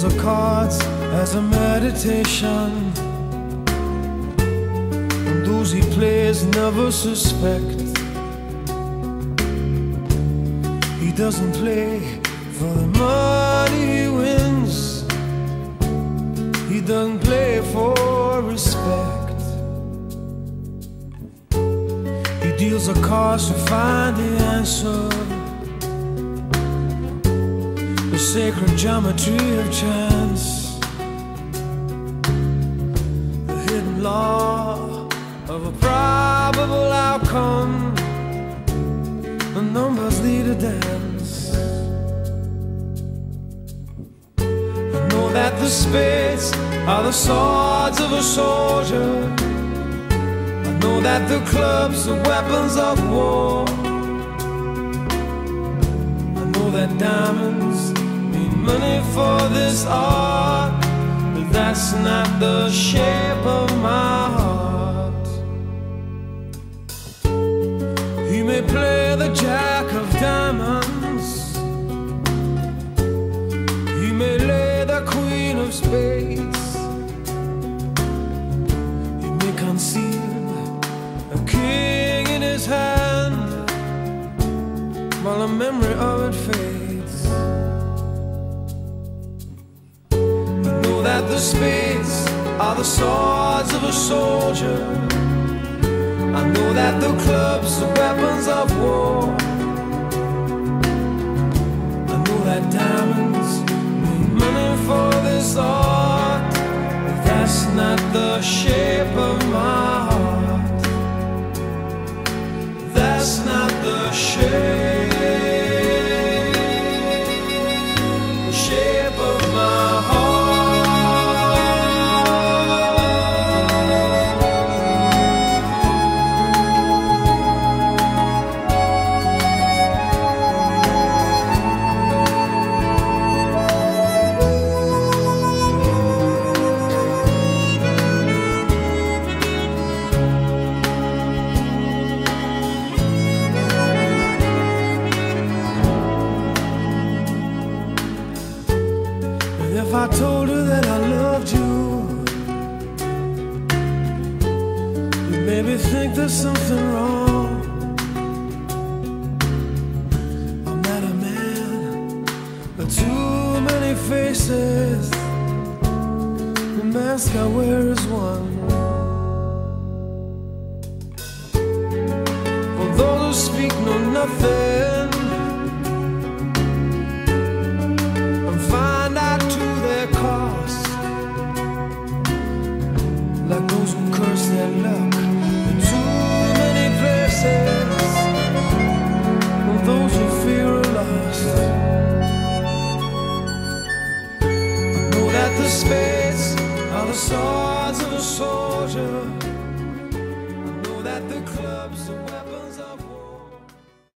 deals the cards as a meditation, and those he plays never suspect. He doesn't play for the money he wins, he doesn't play for respect. He deals the cards to find the answer, the sacred geometry of chance, the hidden law of a probable outcome. The numbers lead a dance. I know that the spades are the swords of a soldier, I know that the clubs are weapons of war, I know that diamonds mean money for this art, but that's not the shape of my heart. He may play the jack of diamonds, he may lay the queen of spades, he may conceal a king in his hand while the memory of it fades. I know that the spades are the swords of a soldier, I know that the clubs are weapons of war, I know that diamonds mean money for this art, but that's not the shape of my heart. That's not the shape of my heart. If I told her that I loved you, you'd maybe think there's something wrong. I'm not a man with too many faces, the mask I wear is one. For those who speak know nothing,